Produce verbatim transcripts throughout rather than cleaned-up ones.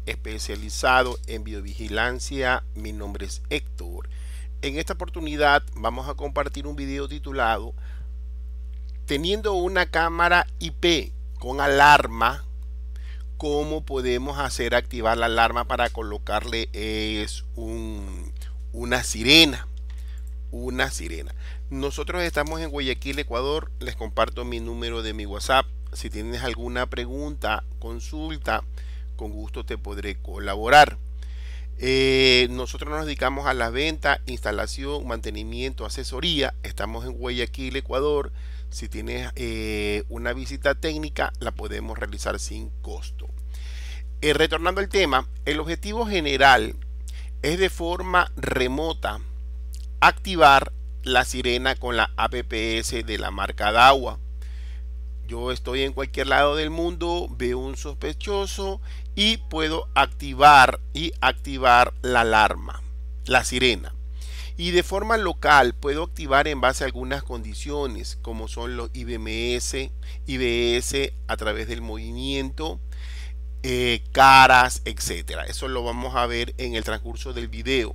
especializado en biovigilancia. Mi nombre es Héctor. En esta oportunidad vamos a compartir un video titulado Teniendo una cámara I P con alarma, ¿cómo podemos hacer activar la alarma para colocarle es un, una sirena? Una sirena. Nosotros estamos en Guayaquil, Ecuador. Les comparto mi número de mi WhatsApp. Si tienes alguna pregunta, consulta, con gusto te podré colaborar. Eh, nosotros nos dedicamos a la venta, instalación, mantenimiento, asesoría. Estamos en Guayaquil, Ecuador. Si tienes eh, una visita técnica, la podemos realizar sin costo. Eh, retornando al tema, el objetivo general es de forma remota activar la sirena con la A P P S de la marca Dahua. Yo estoy en cualquier lado del mundo, veo un sospechoso y puedo activar y activar la alarma, la sirena. Y de forma local puedo activar en base a algunas condiciones, como son los I B M S, I B S a través del movimiento, eh, caras, etcétera. Eso lo vamos a ver en el transcurso del video.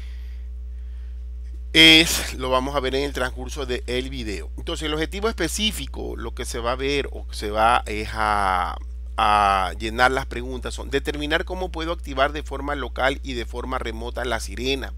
Es, lo vamos a ver en el transcurso del video. Entonces el objetivo específico, lo que se va a ver o que se va es a, a llenar las preguntas, son determinar cómo puedo activar de forma local y de forma remota la sirena.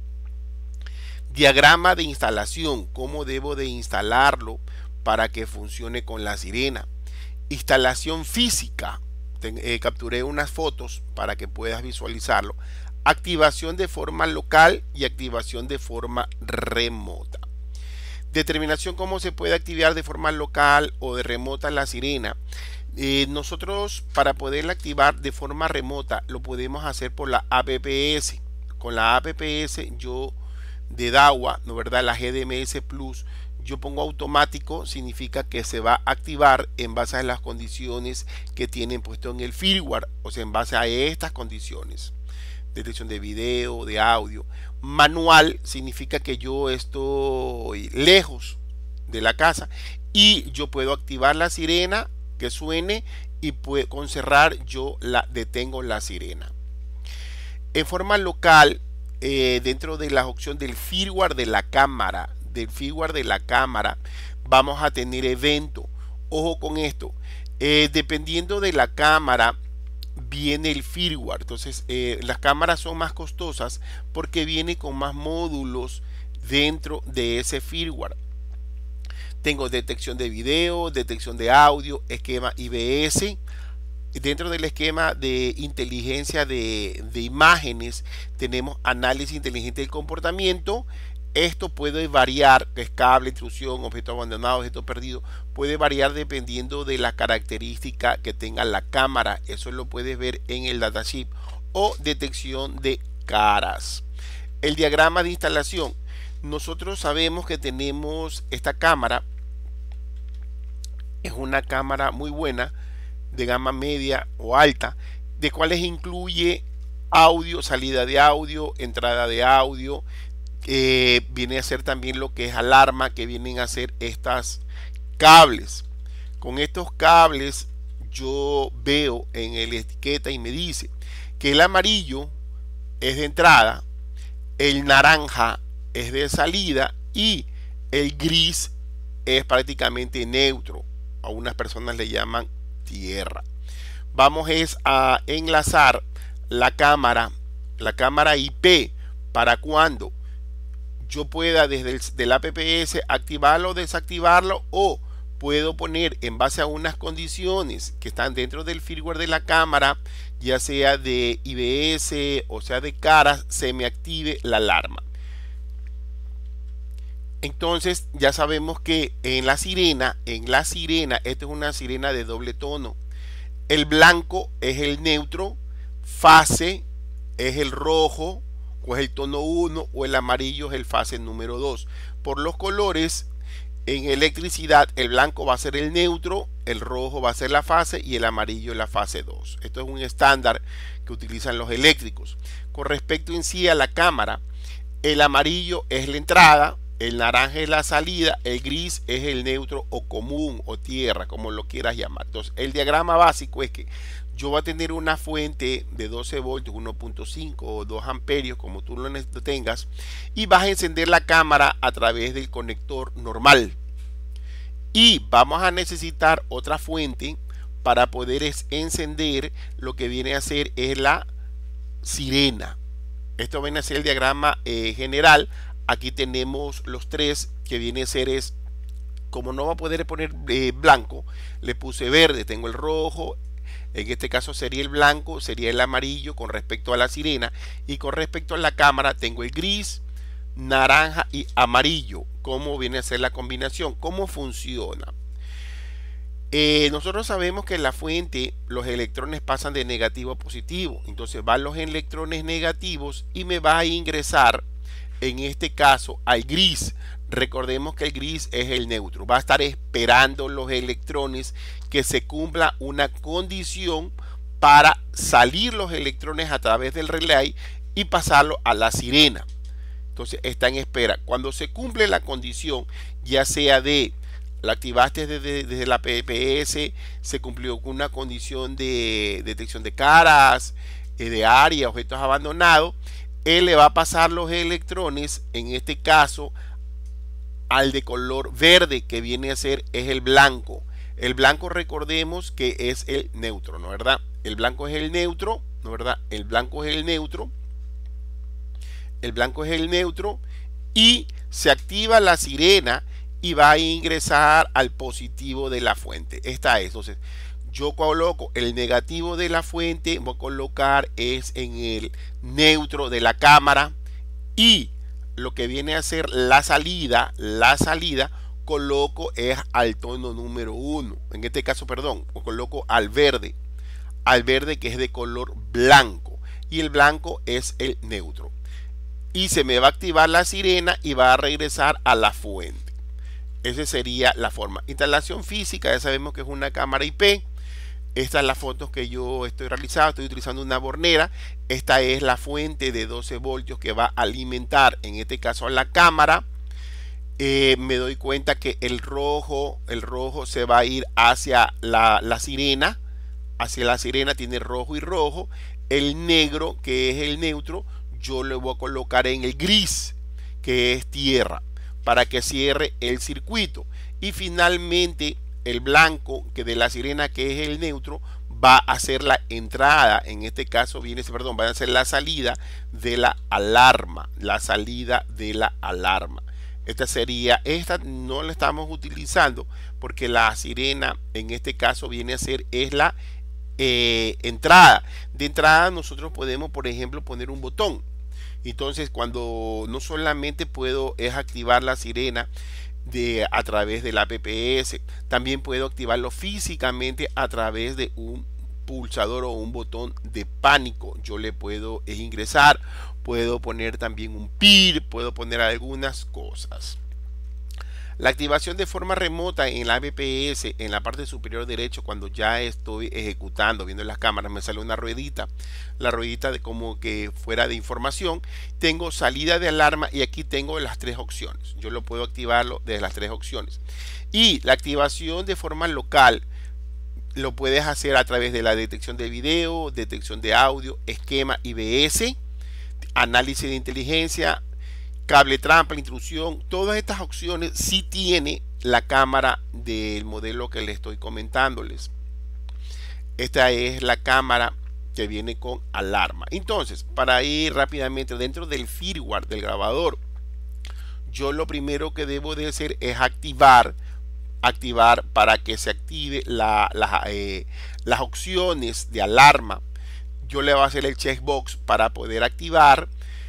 Diagrama de instalación, cómo debo de instalarlo para que funcione con la sirena. Instalación física, Ten, eh, capturé unas fotos para que puedas visualizarlo. Activación de forma local y activación de forma remota. Determinación cómo se puede activar de forma local o de remota la sirena. Eh, nosotros para poderla activar de forma remota lo podemos hacer por la A P P S. Con la A P P S yo de Dahua, ¿no verdad? La G D M S Plus, yo pongo automático, significa que se va a activar en base a las condiciones que tienen puesto en el firmware, o sea, en base a estas condiciones. Detección de video, de audio. Manual significa que yo estoy lejos de la casa y yo puedo activar la sirena que suene y puedo, con cerrar yo la detengo la sirena. En forma local, eh, dentro de la opción del firmware de la cámara, del firmware de la cámara, vamos a tener evento. Ojo con esto, eh, dependiendo de la cámara viene el firmware. Entonces eh, las cámaras son más costosas porque viene con más módulos dentro de ese firmware. Tengo detección de video, detección de audio, esquema I B S. Dentro del esquema de inteligencia de, de imágenes tenemos análisis inteligente del comportamiento. Esto puede variar, que es cable, intrusión, objeto abandonado, objeto perdido, puede variar dependiendo de la característica que tenga la cámara. Eso lo puedes ver en el datasheet. O detección de caras. El diagrama de instalación. Nosotros sabemos que tenemos esta cámara. Es una cámara muy buena, de gama media o alta, de cuales incluye audio, salida de audio, entrada de audio. Eh, viene a ser también lo que es alarma, que vienen a ser estas cables. Con estos cables yo veo en la etiqueta y me dice que el amarillo es de entrada, el naranja es de salida y el gris es prácticamente neutro. A unas personas le llaman tierra. Vamos es a enlazar la cámara, la cámara I P, para cuando yo pueda desde el del A P P S activarlo o desactivarlo, o puedo poner en base a unas condiciones que están dentro del firmware de la cámara, ya sea de I B S o sea de caras, se me active la alarma. Entonces ya sabemos que en la sirena, en la sirena, esta es una sirena de doble tono. El blanco es el neutro, fase es el rojo, o es el tono uno, o el amarillo es el fase número dos. Por los colores, en electricidad, el blanco va a ser el neutro, el rojo va a ser la fase y el amarillo la fase dos. Esto es un estándar que utilizan los eléctricos. Con respecto en sí a la cámara, el amarillo es la entrada, el naranja es la salida, el gris es el neutro o común o tierra, como lo quieras llamar. Entonces, el diagrama básico es que yo voy a tener una fuente de doce voltios, uno punto cinco o dos amperios, como tú lo tengas, y vas a encender la cámara a través del conector normal. Y vamos a necesitar otra fuente para poder encender lo que viene a ser es la sirena. Esto viene a ser el diagrama eh, general. Aquí tenemos los tres que viene a ser es, como no va a poder poner eh, blanco, le puse verde, tengo el rojo, en este caso sería el blanco, sería el amarillo con respecto a la sirena, y con respecto a la cámara tengo el gris, naranja y amarillo. ¿Cómo viene a ser la combinación? ¿Cómo funciona? Eh, nosotros sabemos que en la fuente los electrones pasan de negativo a positivo, entonces van los electrones negativos y me va a ingresar en este caso al gris. Recordemos que el gris es el neutro, va a estar esperando los electrones que se cumpla una condición para salir los electrones a través del relay y pasarlo a la sirena. Entonces está en espera. Cuando se cumple la condición, ya sea de la activaste desde, desde la P P S, se cumplió con una condición de detección de caras, eh, de área, objetos abandonados, él le va a pasar los electrones, en este caso, al de color verde, que viene a ser es el blanco. El blanco, recordemos que es el neutro, ¿no verdad? El blanco es el neutro, ¿no verdad? El blanco es el neutro. El blanco es el neutro y se activa la sirena y va a ingresar al positivo de la fuente. Esta es, entonces, yo coloco el negativo de la fuente, voy a colocar es en el neutro de la cámara, y lo que viene a ser la salida, la salida, coloco es al tono número uno. En este caso, perdón, coloco al verde, al verde que es de color blanco, y el blanco es el neutro. Y se me va a activar la sirena y va a regresar a la fuente. Esa sería la forma. Instalación física, ya sabemos que es una cámara I P. Esta es la foto que yo estoy realizando. Estoy utilizando una bornera. Esta es la fuente de doce voltios que va a alimentar, en este caso, a la cámara. Eh, me doy cuenta que el rojo, el rojo se va a ir hacia la, la sirena. Hacia la sirena tiene rojo y rojo. El negro, que es el neutro, yo le voy a colocar en el gris, que es tierra, para que cierre el circuito. Y finalmente el blanco, que de la sirena, que es el neutro, va a ser la entrada, en este caso viene, perdón, va a ser la salida de la alarma, la salida de la alarma. Esta sería, esta no la estamos utilizando porque la sirena en este caso viene a ser, es la eh, entrada. De entrada nosotros podemos, por ejemplo, poner un botón. Entonces, cuando no solamente puedo es activar la sirena de, a través de la P P S, también puedo activarlo físicamente a través de un pulsador o un botón de pánico. Yo le puedo es ingresar, puedo poner también un P I R, puedo poner algunas cosas. La activación de forma remota en la P P S, en la parte superior derecho, cuando ya estoy ejecutando, viendo las cámaras, me sale una ruedita, la ruedita de como que fuera de información. Tengo salida de alarma y aquí tengo las tres opciones. Yo lo puedo activarlo desde las tres opciones. Y la activación de forma local lo puedes hacer a través de la detección de video, detección de audio, esquema I B S, análisis de inteligencia, cable trampa, intrusión. Todas estas opciones sí tiene la cámara del modelo que les estoy comentándoles. Esta es la cámara que viene con alarma. Entonces, para ir rápidamente dentro del firmware del grabador, yo lo primero que debo de hacer es activar activar para que se active la, la, eh, las opciones de alarma. Yo le voy a hacer el checkbox para poder activar.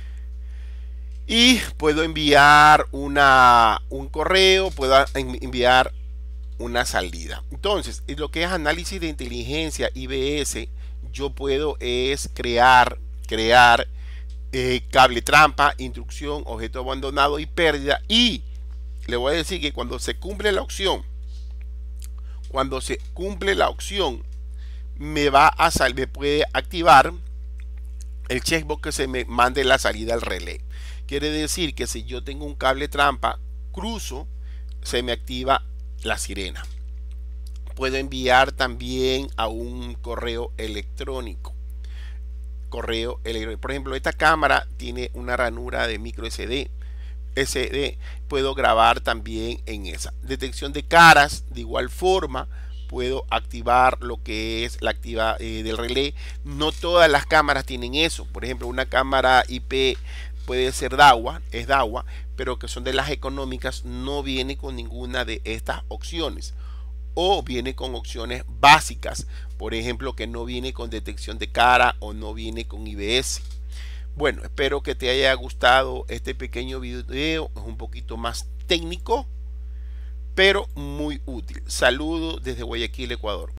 Y puedo enviar una, un correo, puedo enviar una salida. Entonces, lo que es análisis de inteligencia I B S, yo puedo es crear, crear eh, cable trampa, instrucción, objeto abandonado y pérdida. Y le voy a decir que cuando se cumple la opción, cuando se cumple la opción, me va a salir, me puede activar el checkbox que se me mande la salida al relé. Quiere decir que si yo tengo un cable trampa, cruzo, se me activa la sirena. puedo enviar también a un correo electrónico. Correo electrónico. Por ejemplo, esta cámara tiene una ranura de micro S D. S D puedo grabar también en esa. Detección de caras, de igual forma puedo activar lo que es la activa eh, del relé. No todas las cámaras tienen eso. Por ejemplo, una cámara I P puede ser DAWA, es DAWA, pero que son de las económicas, no viene con ninguna de estas opciones. O viene con opciones básicas, por ejemplo, que no viene con detección de cara o no viene con I B S. Bueno, espero que te haya gustado este pequeño video. Es un poquito más técnico, pero muy útil. Saludos desde Guayaquil, Ecuador.